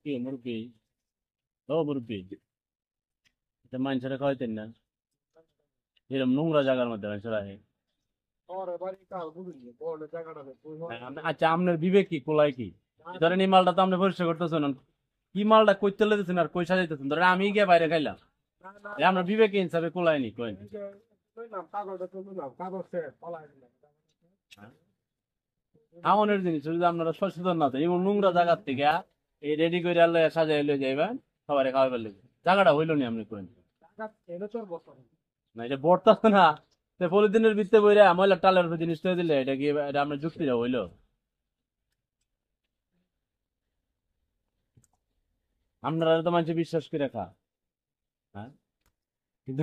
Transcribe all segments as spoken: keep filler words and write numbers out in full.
কি মুরব্বি? ও মুরব্বি, এটা মানুষেরা খাওয়াইতেন না এরকম নোংরা জায়গার মধ্যে মানুষেরা আহে। হ্যাঁ, আপনি- আচ্ছা আপনার বিবেক কি কোলায় কি? ধরেন এই মালটা তো আপনি পরিষ্কার করতেছেন, কি মালটা কই তেলে দিচ্ছেন আর কই সাজাইতেছেন? ধরেন আমি গিয়ে বাইরে খাইলাম, এ আপনার বিবেক কি হিসাবে কোলায় নি কই? আমাদের জিনিস যদি আপনারা সচেতন না থাকেন, এমন নোংরা জায়গার থেকে এই রেডি করে আলো সাজাই লয়ে যাইবেন সবারে খাওয়াই ফেললে জায়গাটা হইলো নি আপনি কই? না এটা বর্তাছে না, পলিথিনের ভিতরে বইরা ময়লা টালের উপর জিনিসটা দিলে এটা কি এটা আপনার যুক্তিটা হইলো? আপনারা তো মানুষ বিশ্বাস করে খা। হ্যাঁ কিন্তু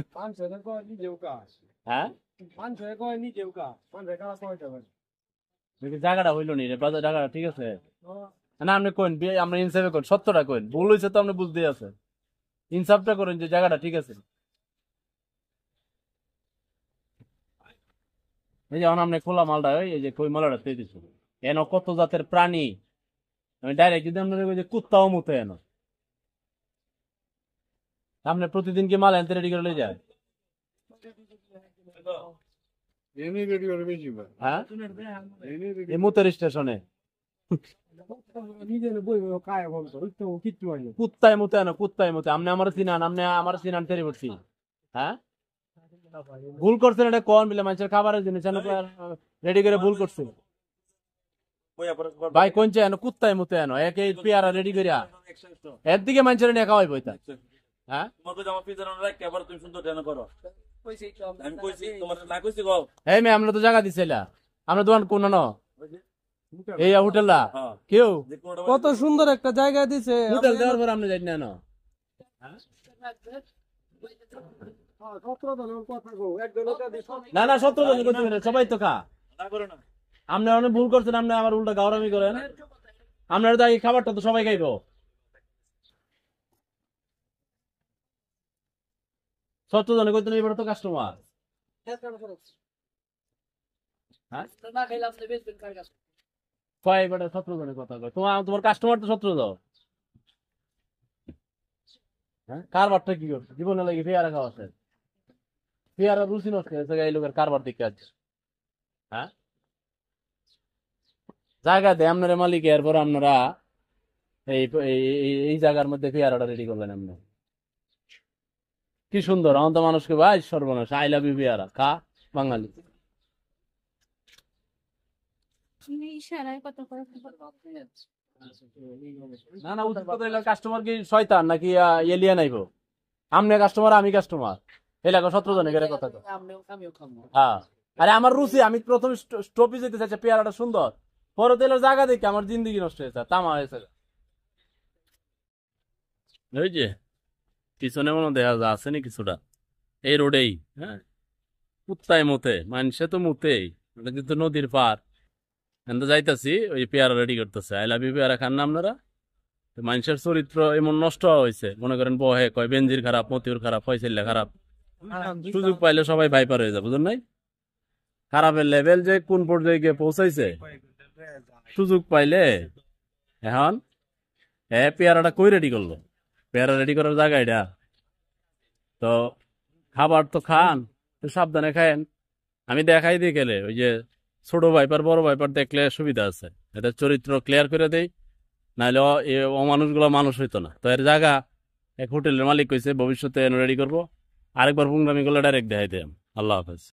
হ্যাঁ কিন্তু জায়গাটা হইলো নি রে, বাজার জায়গাটা ঠিক আছে না? আপনি কইন বি- আমরা ইনসাফে করেন, সত্যটা কইন, ভুল হয়েছে তো আপনি বুঝতেই আছে, ইনসাফটা করেন যে জায়গাটা ঠিক আছে। এই যে আপনি খোলা মালটা ওই এই যে কই মালটা তৈরি দিচ্ছে, এন কত জাতের প্রাণী, আমি ডাইরেক্ট যদি আপনার ওই যে কুত্তাও মুতে এন, আপনি প্রতিদিন কি মাল এনতে রেডি করে লয়ে যায়? হ্যাঁ এই মুতের স্টেশনে কুত্তায় মুতে আনো, কুত্তায় মুতে। আপনি আমার চিনান, আপনি আমার চিনান তেরি করছি। হ্যাঁ ভুল করছেন, এটা কোন মিলে মানুষের খাবারের জিনিস রেডি করে ভুল করছেন ভাই, কোনছে এনো কুত্তায় মুতে আনো এক এই পেয়ারা রেডি করিয়া এর দিকে মানুষের নিয়ে খাওয়াই বইতা। হ্যাঁ এই মেয়ে আমরা তো জায়গা দিছিলা, আমরা দোকান কোন ন এই হোটেল কেউ কত সুন্দর একটা জায়গা দিছে। হোটেল দেওয়ার পর আপনি জানি না না না সত্য সবাই তো খা, আপনি অনেক ভুল করছেন, আপনি আবার উল্টা গাওরামি করেন। আপনার তো এই খাবারটা তো সবাই খাইব, সত্য জনে কইতেন এবার তো কাস্টমার। হ্যাঁ কয় এবার সত্য জনের কথা কয়, তোমার তোমার কাস্টমার তো সত্য দাও। হ্যাঁ কারবারটা কি করছে জীবনে লাগে পেয়ারা খাওয়া আছে, পেয়ারা রুচি নষ্ট হয়েছে এই লোকের কারবার দিকে আজ। হ্যাঁ জায়গা দেয় আপনার মালিক, এরপর আপনারা এই এই- এই জায়গার মধ্যে পেয়ারাটা রেডি করলেন আপনি, কি সুন্দর। আমার তো মানুষকে ভাই সর্বনাশ, আই লাভ ইউ পেয়ারা খা বাঙালি। না না উচিত কথা হইলো, কাস্টমার কি শয়তান নাকি এলিয়ান আইবো? আপনি কাস্টমার আমি কাস্টমার, এলাকা সতেরো জনের করে কথা তো। হ্যাঁ আরে আমার রুচি, আমি প্রথম স্টপি যেতে চাইছি পেয়ারাটা সুন্দর, পরে তেলের জায়গা দেখে আমার জিন্দগি নষ্ট হয়েছে, তামা হয়েছে। ওই যে পিছনে মনে দেখা যা আছে নি কিছুটা এই রোডেই, হ্যাঁ কুত্তায় মুতে, মানুষে তো মুতেই, এটা কিন্তু নদীর পার। এনতে যাইতাছি ওই পেয়ারা রেডি করতেছে, আই লাভ ইউ পেয়ারা খান না আপনারা? তো মানুষের চরিত্র এমন নষ্ট হয়েছে, মনে করেন বহে কয় বেঞ্জির খারাপ, মতিউর খারাপ, ফয়সাল্লা খারাপ, সুযোগ পাইলে সবাই ভাইপার হয়ে যাবে, বুঝলেন নাই? খারাপের লেভেল যে কোন পর্যায়ে গিয়ে পৌঁছাইছে, সুযোগ পাইলে এখন এ পেয়ারাটা কই রেডি করলো, পেয়ারা রেডি করার জায়গা এটা তো, খাবার তো খান তো সাবধানে খায়েন। আমি দেখাই দিয়ে গেলে ওই যে ছোট ভাইপার বড় ভাইপার দেখলে সুবিধা আছে, এদের চরিত্র ক্লিয়ার করে দেই, নাহলে অমানুষগুলো মানুষ হইতো না। তো এর জায়গা এক হোটেলের মালিক কইছে ভবিষ্যতে রেডি করবো, আরেকবার পুংরামি করলে ডাইরেক্ট দেখাই দেয়। আল্লাহ হাফেজ।